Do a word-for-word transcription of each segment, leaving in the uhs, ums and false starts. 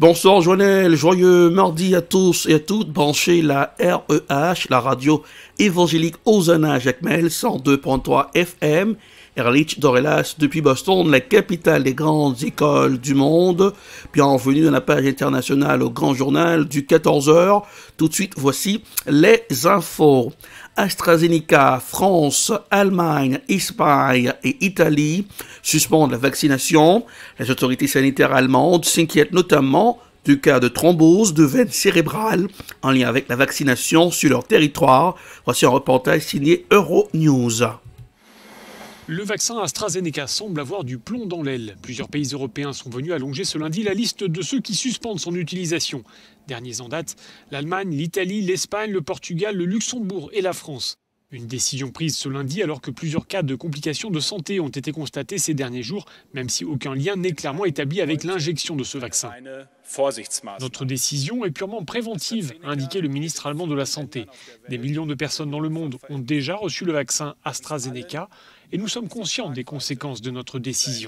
Bonsoir Joannel, joyeux mardi à tous et à toutes. Branchez la R E H, la radio évangélique Hosanna Jacmel, cent deux virgule trois F M. Erlich Dorelas depuis Boston, la capitale des grandes écoles du monde. Bienvenue dans la page internationale au grand journal du quatorze heures. Tout de suite, voici les infos. AstraZeneca, France, Allemagne, Espagne et Italie suspendent la vaccination. Les autorités sanitaires allemandes s'inquiètent notamment du cas de thrombose de veine cérébrale en lien avec la vaccination sur leur territoire. Voici un reportage signé Euronews. Le vaccin AstraZeneca semble avoir du plomb dans l'aile. Plusieurs pays européens sont venus allonger ce lundi la liste de ceux qui suspendent son utilisation. Derniers en date, l'Allemagne, l'Italie, l'Espagne, le Portugal, le Luxembourg et la France. Une décision prise ce lundi alors que plusieurs cas de complications de santé ont été constatés ces derniers jours, même si aucun lien n'est clairement établi avec l'injection de ce vaccin. Notre décision est purement préventive, a indiqué le ministre allemand de la Santé. Des millions de personnes dans le monde ont déjà reçu le vaccin AstraZeneca et nous sommes conscients des conséquences de notre décision.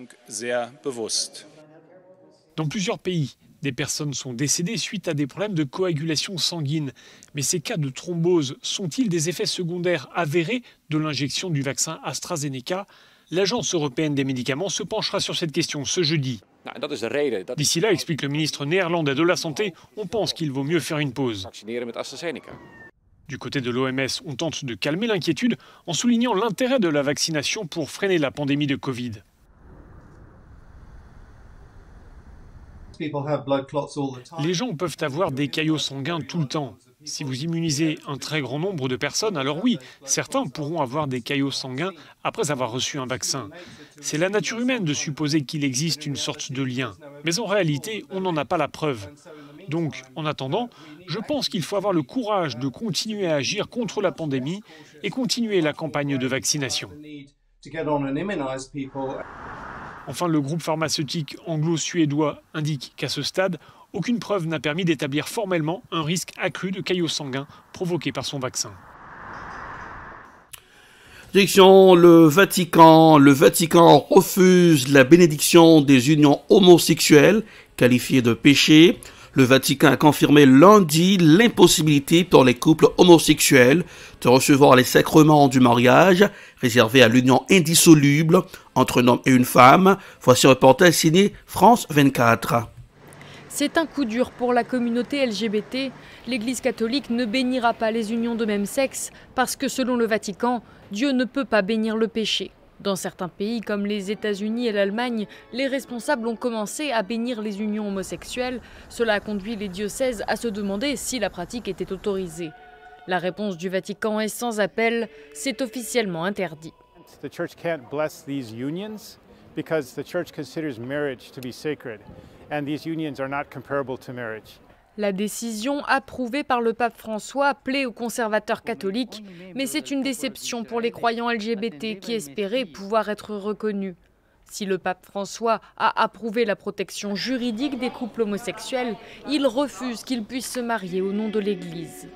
Dans plusieurs pays, des personnes sont décédées suite à des problèmes de coagulation sanguine. Mais ces cas de thrombose sont-ils des effets secondaires avérés de l'injection du vaccin AstraZeneca ? L'Agence européenne des médicaments se penchera sur cette question ce jeudi. D'ici là, explique le ministre néerlandais de la Santé, on pense qu'il vaut mieux faire une pause. Du côté de l'O M S, on tente de calmer l'inquiétude en soulignant l'intérêt de la vaccination pour freiner la pandémie de Covid. Les gens peuvent avoir des caillots sanguins tout le temps. Si vous immunisez un très grand nombre de personnes, alors oui, certains pourront avoir des caillots sanguins après avoir reçu un vaccin. C'est la nature humaine de supposer qu'il existe une sorte de lien. Mais en réalité, on n'en a pas la preuve. Donc, en attendant, je pense qu'il faut avoir le courage de continuer à agir contre la pandémie et continuer la campagne de vaccination. Enfin, le groupe pharmaceutique anglo-suédois indique qu'à ce stade, aucune preuve n'a permis d'établir formellement un risque accru de caillots sanguins provoqué par son vaccin. Direction le Vatican. Le Vatican refuse la bénédiction des unions homosexuelles qualifiées de péché. Le Vatican a confirmé lundi l'impossibilité pour les couples homosexuels de recevoir les sacrements du mariage réservés à l'union indissoluble entre un homme et une femme. Voici un reportage signé France vingt-quatre. C'est un coup dur pour la communauté L G B T. L'Église catholique ne bénira pas les unions de même sexe parce que selon le Vatican, Dieu ne peut pas bénir le péché. Dans certains pays comme les États-Unis et l'Allemagne, les responsables ont commencé à bénir les unions homosexuelles. Cela a conduit les diocèses à se demander si la pratique était autorisée. La réponse du Vatican est sans appel, c'est officiellement interdit. The church can't bless these unions because the church considers marriage to be sacred and these unions are not comparable to marriage. La décision approuvée par le pape François plaît aux conservateurs catholiques, mais c'est une déception pour les croyants L G B T qui espéraient pouvoir être reconnus. Si le pape François a approuvé la protection juridique des couples homosexuels, il refuse qu'ils puissent se marier au nom de l'Église.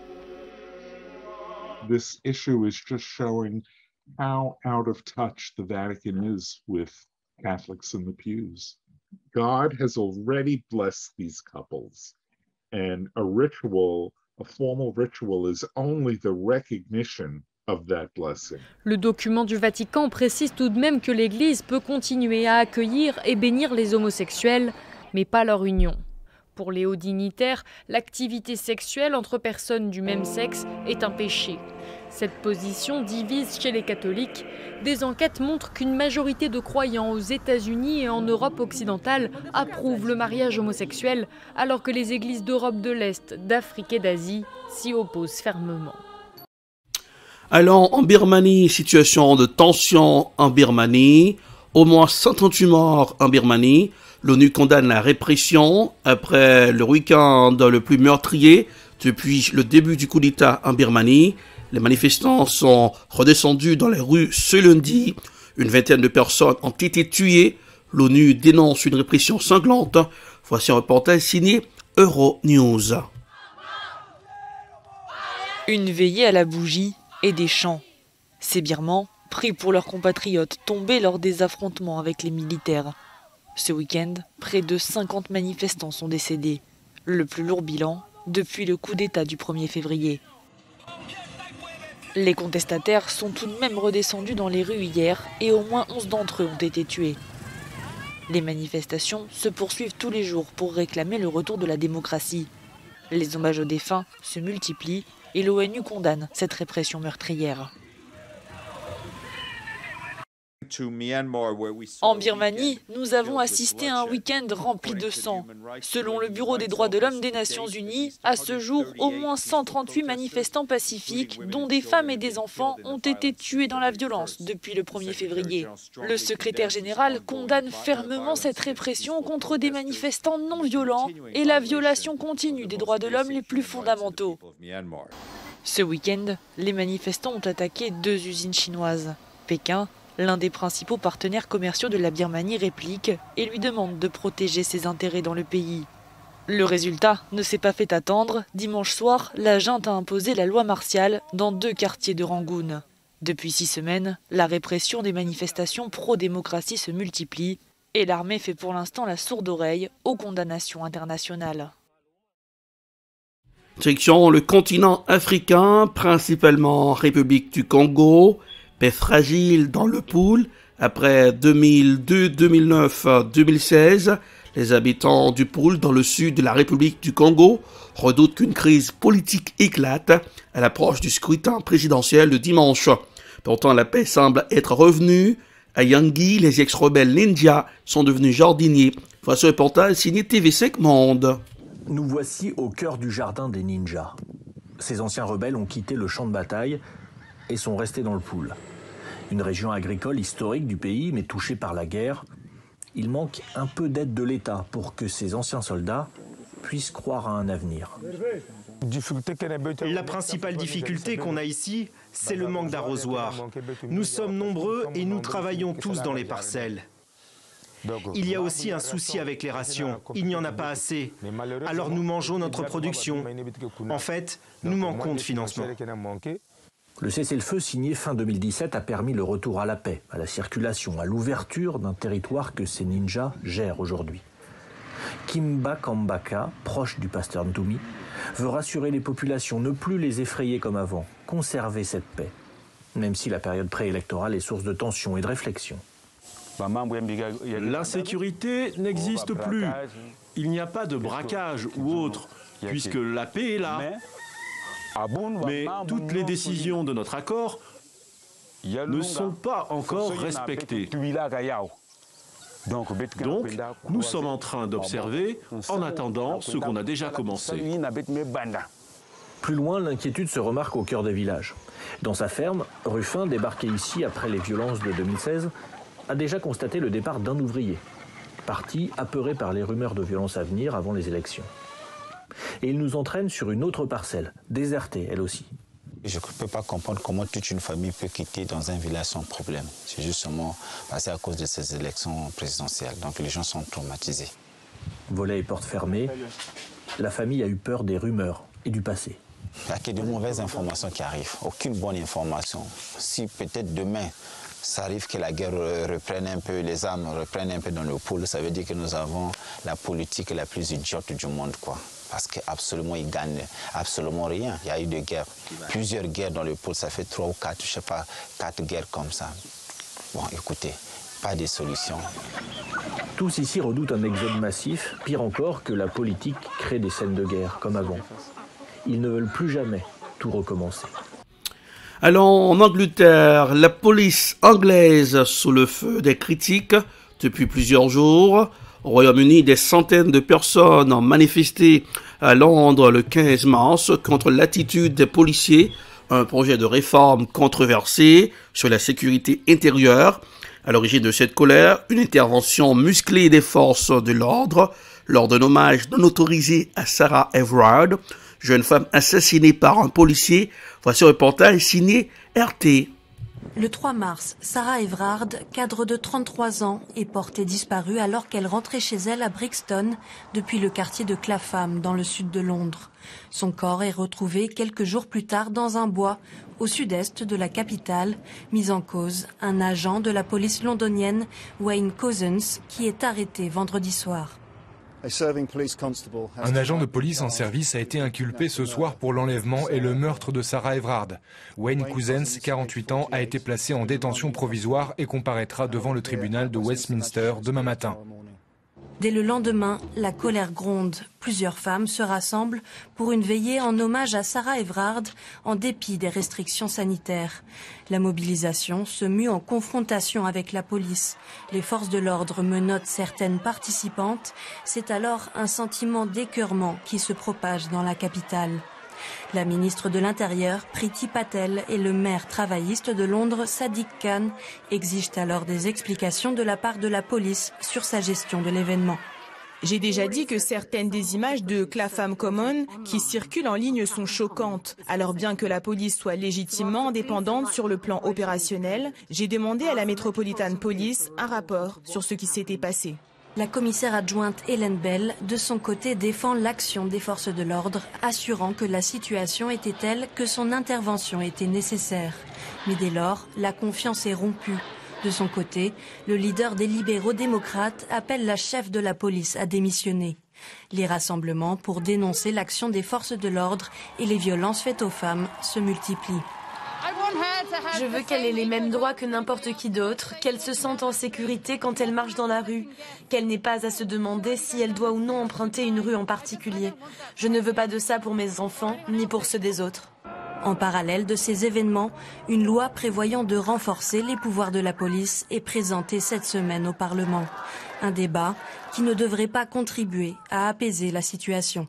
This issue is just showing how out of touch the Vatican is with Catholics in the pews. God has already blessed these couples. And a ritual, a formal ritual is only the recognition of that blessing. Le document du Vatican précise tout de même que l'Église peut continuer à accueillir et bénir les homosexuels, mais pas leur union. Pour les hauts dignitaires, l'activité sexuelle entre personnes du même sexe est un péché. Cette position divise chez les catholiques. Des enquêtes montrent qu'une majorité de croyants aux États-Unis et en Europe occidentale approuvent le mariage homosexuel, alors que les églises d'Europe de l'Est, d'Afrique et d'Asie s'y opposent fermement. Allons en Birmanie, situation de tension en Birmanie. Au moins cent trente-huit morts en Birmanie. L'ONU condamne la répression après le week-end le plus meurtrier depuis le début du coup d'État en Birmanie. Les manifestants sont redescendus dans les rues ce lundi. Une vingtaine de personnes ont été tuées. L'ONU dénonce une répression sanglante. Voici un reportage signé Euronews. Une veillée à la bougie et des chants. Ces Birmans prient pour leurs compatriotes tombés lors des affrontements avec les militaires. Ce week-end, près de cinquante manifestants sont décédés. Le plus lourd bilan depuis le coup d'État du premier février. Les contestataires sont tout de même redescendus dans les rues hier et au moins onze d'entre eux ont été tués. Les manifestations se poursuivent tous les jours pour réclamer le retour de la démocratie. Les hommages aux défunts se multiplient et l'ONU condamne cette répression meurtrière. En Birmanie, nous avons assisté à un week-end rempli de sang. Selon le Bureau des droits de l'homme des Nations Unies, à ce jour, au moins cent trente-huit manifestants pacifiques, dont des femmes et des enfants, ont été tués dans la violence depuis le premier février. Le secrétaire général condamne fermement cette répression contre des manifestants non violents et la violation continue des droits de l'homme les plus fondamentaux. Ce week-end, les manifestants ont attaqué deux usines chinoises. Pékin, l'un des principaux partenaires commerciaux de la Birmanie, réplique et lui demande de protéger ses intérêts dans le pays. Le résultat ne s'est pas fait attendre. Dimanche soir, la junte a imposé la loi martiale dans deux quartiers de Rangoon. Depuis six semaines, la répression des manifestations pro-démocratie se multiplie et l'armée fait pour l'instant la sourde oreille aux condamnations internationales. Direction le continent africain, principalement République du Congo. Paix fragile dans le pool. Après deux mille deux, deux mille neuf, deux mille seize, les habitants du pool dans le sud de la République du Congo redoutent qu'une crise politique éclate à l'approche du scrutin présidentiel de dimanche. Pourtant, la paix semble être revenue. À Yangui, les ex-rebelles ninjas sont devenus jardiniers. Voici un reportage signé T V cinq Monde. Nous voici au cœur du jardin des ninjas. Ces anciens rebelles ont quitté le champ de bataille et sont restés dans le pool. Une région agricole historique du pays, mais touchée par la guerre. Il manque un peu d'aide de l'État pour que ces anciens soldats puissent croire à un avenir. La principale difficulté qu'on a ici, c'est le manque d'arrosoir. Nous sommes nombreux et nous travaillons tous dans les parcelles. Il y a aussi un souci avec les rations. Il n'y en a pas assez. Alors nous mangeons notre production. En fait, nous manquons de financement. Le cessez-le-feu signé fin deux mille dix-sept a permis le retour à la paix, à la circulation, à l'ouverture d'un territoire que ces ninjas gèrent aujourd'hui. Kimba Kambaka, proche du pasteur Ntoumi, veut rassurer les populations, ne plus les effrayer comme avant, conserver cette paix, même si la période préélectorale est source de tension et de réflexion. L'insécurité n'existe plus. Il n'y a pas de braquage ou autre, puisque la paix est là. Mais toutes les décisions de notre accord ne sont pas encore respectées. Donc, nous sommes en train d'observer en attendant ce qu'on a déjà commencé. Plus loin, l'inquiétude se remarque au cœur des villages. Dans sa ferme, Ruffin, débarqué ici après les violences de deux mille seize, a déjà constaté le départ d'un ouvrier, parti apeuré par les rumeurs de violences à venir avant les élections. Et il nous entraîne sur une autre parcelle, désertée elle aussi. Je ne peux pas comprendre comment toute une famille peut quitter dans un village sans problème. C'est justement passé à cause de ces élections présidentielles. Donc les gens sont traumatisés. Volets et portes fermées, la famille a eu peur des rumeurs et du passé. Il n'y a que de mauvaises informations qui arrivent, aucune bonne information. Si peut-être demain, ça arrive que la guerre reprenne un peu, les armes reprennent un peu dans le pôle, ça veut dire que nous avons la politique la plus idiote du monde, quoi. Parce qu'absolument, ils gagnent absolument rien. Il y a eu des guerres, plusieurs guerres dans le pôle, ça fait trois ou quatre, je ne sais pas, quatre guerres comme ça. Bon, écoutez, pas de solution. Tous ici redoutent un exode massif, pire encore que la politique crée des scènes de guerre, comme avant. Ils ne veulent plus jamais tout recommencer. Allons en Angleterre, la police anglaise sous le feu des critiques depuis plusieurs jours. Au Royaume-Uni, des centaines de personnes ont manifesté à Londres le quinze mars contre l'attitude des policiers, un projet de réforme controversé sur la sécurité intérieure. À l'origine de cette colère, une intervention musclée des forces de l'ordre lors d'un hommage non autorisé à Sarah Everard, jeune femme assassinée par un policier. Voici un reportage signé R T. Le trois mars, Sarah Everard, cadre de trente-trois ans, est portée disparue alors qu'elle rentrait chez elle à Brixton, depuis le quartier de Clapham, dans le sud de Londres. Son corps est retrouvé quelques jours plus tard dans un bois au sud-est de la capitale, mis en cause un agent de la police londonienne, Wayne Couzens, qui est arrêté vendredi soir. Un agent de police en service a été inculpé ce soir pour l'enlèvement et le meurtre de Sarah Everard. Wayne Couzens, quarante-huit ans, a été placé en détention provisoire et comparaîtra devant le tribunal de Westminster demain matin. Dès le lendemain, la colère gronde. Plusieurs femmes se rassemblent pour une veillée en hommage à Sarah Everard, en dépit des restrictions sanitaires. La mobilisation se mue en confrontation avec la police. Les forces de l'ordre menottent certaines participantes. C'est alors un sentiment d'écœurement qui se propage dans la capitale. La ministre de l'Intérieur, Priti Patel, et le maire travailliste de Londres, Sadiq Khan, exigent alors des explications de la part de la police sur sa gestion de l'événement. J'ai déjà dit que certaines des images de Clapham Common qui circulent en ligne sont choquantes. Alors bien que la police soit légitimement indépendante sur le plan opérationnel, j'ai demandé à la Metropolitan Police un rapport sur ce qui s'était passé. La commissaire adjointe Hélène Bell, de son côté, défend l'action des forces de l'ordre, assurant que la situation était telle que son intervention était nécessaire. Mais dès lors, la confiance est rompue. De son côté, le leader des libéraux démocrates appelle la chef de la police à démissionner. Les rassemblements pour dénoncer l'action des forces de l'ordre et les violences faites aux femmes se multiplient. Je veux qu'elle ait les mêmes droits que n'importe qui d'autre, qu'elle se sente en sécurité quand elle marche dans la rue, qu'elle n'ait pas à se demander si elle doit ou non emprunter une rue en particulier. Je ne veux pas de ça pour mes enfants, ni pour ceux des autres. En parallèle de ces événements, une loi prévoyant de renforcer les pouvoirs de la police est présentée cette semaine au Parlement. Un débat qui ne devrait pas contribuer à apaiser la situation.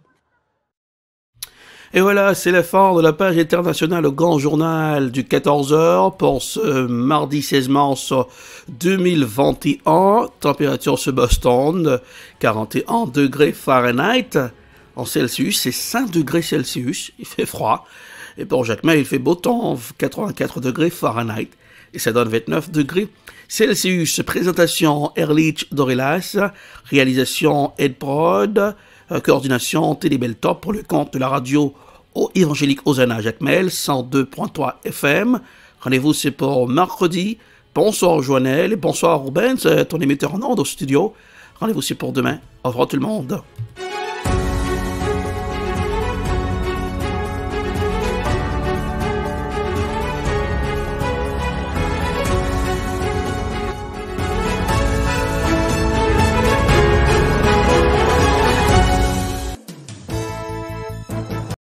Et voilà, c'est la fin de la page internationale au Grand Journal du quatorze heures pour ce mardi seize mars deux mille vingt et un. Température sur Boston, quarante et un degrés Fahrenheit. En Celsius, c'est cinq degrés Celsius. Il fait froid. Et pour Jacmel, il fait beau temps, quatre-vingt-quatre degrés Fahrenheit. Et ça donne vingt-neuf degrés Celsius. Présentation Erlich Dorelas. Réalisation Ed Prod. Coordination Télébel Top pour le compte de la radio évangélique Hosanna Jacmel, cent deux point trois F M. Rendez-vous, c'est pour mercredi. Bonsoir Joannel et bonsoir Ruben, c'est ton émetteur en ondes au studio. Rendez-vous, c'est pour demain. Au revoir tout le monde.